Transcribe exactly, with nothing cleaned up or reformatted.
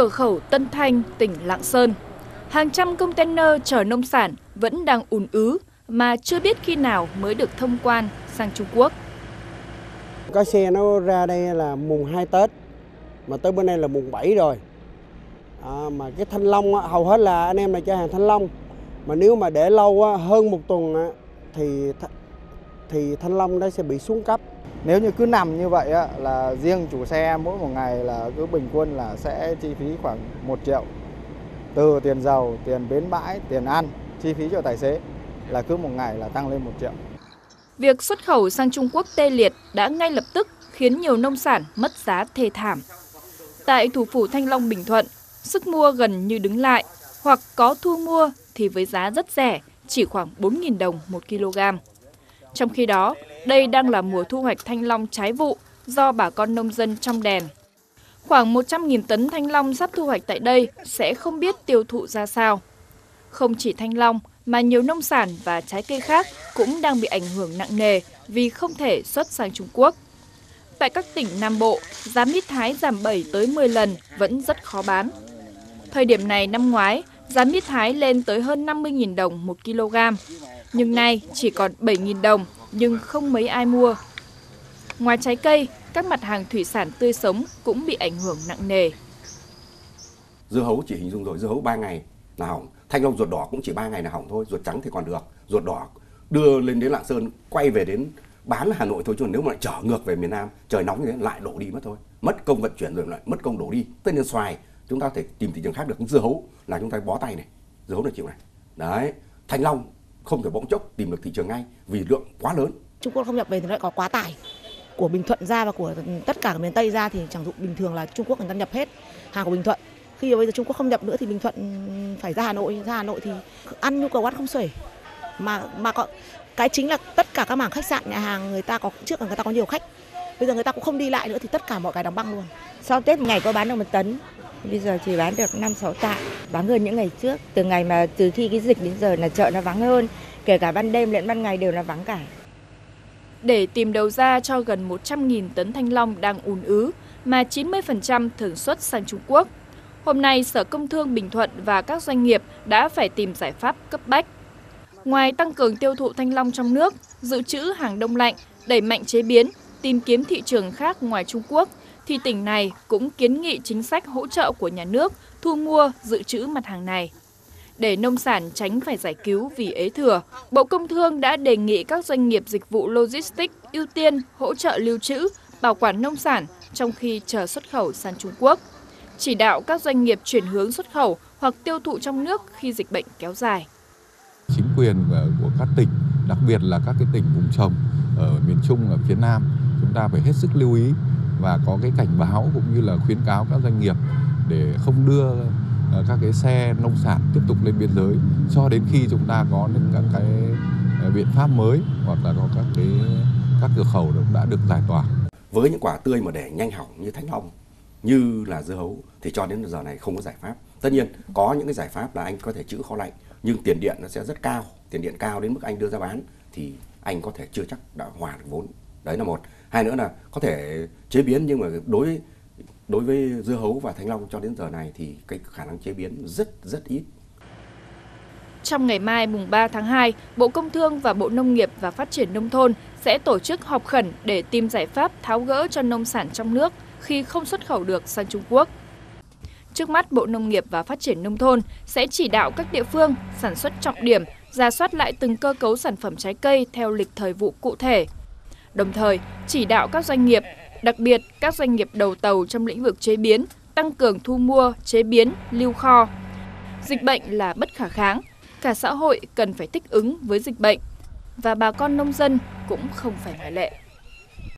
Cửa khẩu Tân Thanh, tỉnh Lạng Sơn, hàng trăm container chở nông sản vẫn đang ùn ứ mà chưa biết khi nào mới được thông quan sang Trung Quốc. Có xe nó ra đây là mùng hai Tết, mà tới bữa nay là mùng bảy rồi. À, mà cái thanh long á, hầu hết là anh em là cho hàng thanh long. Mà nếu mà để lâu á, hơn một tuần á, thì thì thanh long đó sẽ bị xuống cấp. Nếu như cứ nằm như vậy á, là riêng chủ xe mỗi một ngày là cứ bình quân là sẽ chi phí khoảng một triệu. Từ tiền dầu, tiền bến bãi, tiền ăn, chi phí cho tài xế là cứ một ngày là tăng lên một triệu. Việc xuất khẩu sang Trung Quốc tê liệt đã ngay lập tức khiến nhiều nông sản mất giá thê thảm. Tại thủ phủ Thanh Long, Bình Thuận, sức mua gần như đứng lại, hoặc có thu mua thì với giá rất rẻ, chỉ khoảng bốn nghìn đồng một kg. Trong khi đó, đây đang là mùa thu hoạch thanh long trái vụ do bà con nông dân trong đèn. Khoảng một trăm nghìn tấn thanh long sắp thu hoạch tại đây sẽ không biết tiêu thụ ra sao. Không chỉ thanh long mà nhiều nông sản và trái cây khác cũng đang bị ảnh hưởng nặng nề vì không thể xuất sang Trung Quốc. Tại các tỉnh Nam Bộ, giá mít Thái giảm bảy tới mười lần vẫn rất khó bán. Thời điểm này năm ngoái, giá mít Thái lên tới hơn năm mươi nghìn đồng một kg, nhưng nay chỉ còn bảy nghìn đồng nhưng không mấy ai mua. Ngoài trái cây, các mặt hàng thủy sản tươi sống cũng bị ảnh hưởng nặng nề. Dưa hấu chỉ hình dung rồi, dưa hấu ba ngày là hỏng, thanh long ruột đỏ cũng chỉ ba ngày là hỏng thôi, ruột trắng thì còn được, ruột đỏ đưa lên đến Lạng Sơn, quay về đến bán Hà Nội thôi, chứ nếu mà lại trở ngược về miền Nam, trời nóng như thế lại đổ đi mất thôi, mất công vận chuyển rồi lại mất công đổ đi. Tất nhiên xoài chúng ta có thể tìm thị trường khác được, dưa hấu là chúng ta bó tay này, dưa hấu là chịu này, đấy, thanh long không thể bỗng chốc tìm được thị trường ngay vì lượng quá lớn. Trung Quốc không nhập về thì lại có quá tải. Của Bình Thuận ra và của tất cả miền Tây ra thì chẳng dụng, bình thường là Trung Quốc người ta nhập hết hàng của Bình Thuận. Khi bây giờ Trung Quốc không nhập nữa thì Bình Thuận phải ra Hà Nội, ra Hà Nội thì ăn nhu cầu ăn không xuể. Mà mà có cái chính là tất cả các mảng khách sạn, nhà hàng người ta có trước là người ta có nhiều khách. Bây giờ người ta cũng không đi lại nữa thì tất cả mọi cái đóng băng luôn. Sau Tết ngày có bán được một tấn, bây giờ chỉ bán được năm sáu tạ, vắng hơn những ngày trước. Từ ngày mà từ khi cái dịch đến giờ là chợ nó vắng hơn, kể cả ban đêm lẫn ban ngày đều là vắng cả. Để tìm đầu ra cho gần một trăm nghìn tấn thanh long đang ùn ứ mà chín mươi phần trăm thường xuất sang Trung Quốc, hôm nay Sở Công Thương Bình Thuận và các doanh nghiệp đã phải tìm giải pháp cấp bách. Ngoài tăng cường tiêu thụ thanh long trong nước, dự trữ hàng đông lạnh, đẩy mạnh chế biến, tìm kiếm thị trường khác ngoài Trung Quốc, thì tỉnh này cũng kiến nghị chính sách hỗ trợ của nhà nước thu mua dự trữ mặt hàng này. Để nông sản tránh phải giải cứu vì ế thừa, Bộ Công Thương đã đề nghị các doanh nghiệp dịch vụ logistics ưu tiên hỗ trợ lưu trữ, bảo quản nông sản trong khi chờ xuất khẩu sang Trung Quốc. Chỉ đạo các doanh nghiệp chuyển hướng xuất khẩu hoặc tiêu thụ trong nước khi dịch bệnh kéo dài. Chính quyền của các tỉnh, đặc biệt là các cái tỉnh vùng trồng ở miền Trung, ở phía Nam, chúng ta phải hết sức lưu ý và có cái cảnh báo cũng như là khuyến cáo các doanh nghiệp để không đưa các cái xe nông sản tiếp tục lên biên giới cho đến khi chúng ta có những các cái biện pháp mới hoặc là có các cái các cửa khẩu đã được giải tỏa. Với những quả tươi mà để nhanh hỏng như thanh long, như là dưa hấu thì cho đến giờ này không có giải pháp. Tất nhiên có những cái giải pháp là anh có thể trữ kho lạnh, nhưng tiền điện nó sẽ rất cao, tiền điện cao đến mức anh đưa ra bán thì anh có thể chưa chắc đã hòa được vốn. Đấy là một. Hai nữa là có thể chế biến, nhưng mà đối đối với dưa hấu và thanh long cho đến giờ này thì cái khả năng chế biến rất rất ít. Trong ngày mai mùng ba tháng hai, Bộ Công Thương và Bộ Nông nghiệp và Phát triển Nông thôn sẽ tổ chức họp khẩn để tìm giải pháp tháo gỡ cho nông sản trong nước khi không xuất khẩu được sang Trung Quốc. Trước mắt, Bộ Nông nghiệp và Phát triển Nông thôn sẽ chỉ đạo các địa phương sản xuất trọng điểm, rà soát lại từng cơ cấu sản phẩm trái cây theo lịch thời vụ cụ thể. Đồng thời, chỉ đạo các doanh nghiệp, đặc biệt các doanh nghiệp đầu tàu trong lĩnh vực chế biến, tăng cường thu mua, chế biến, lưu kho. Dịch bệnh là bất khả kháng, cả xã hội cần phải thích ứng với dịch bệnh và bà con nông dân cũng không phải ngoại lệ.